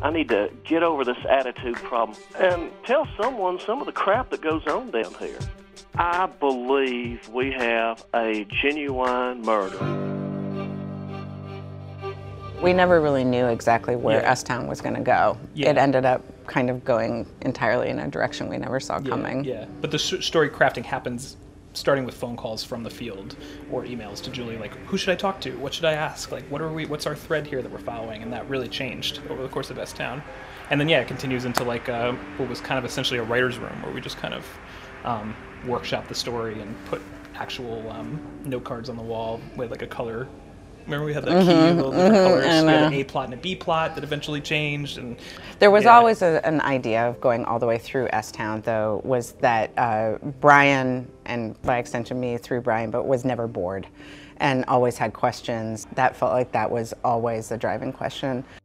I need to get over this attitude problem and tell someone some of the crap that goes on down here. I believe we have a genuine murder. We never really knew exactly where S-Town was going to go. It ended up kind of going entirely in a direction we never saw coming. Yeah, but the story crafting happens starting with phone calls from the field or emails to Julie, like, who should I talk to? What should I ask? Like, what's our thread here that we're following? And that really changed over the course of S-Town. And then, it continues into like what was kind of essentially a writer's room where we just kind of workshop the story and put actual note cards on the wall with like a color. Remember we had that key of little different colors? We had an A plot and a B plot that eventually changed. And there was always an idea of going all the way through S-Town, though, was that Brian, and by extension me through Brian, but was never bored and always had questions. That felt like that was always the driving question.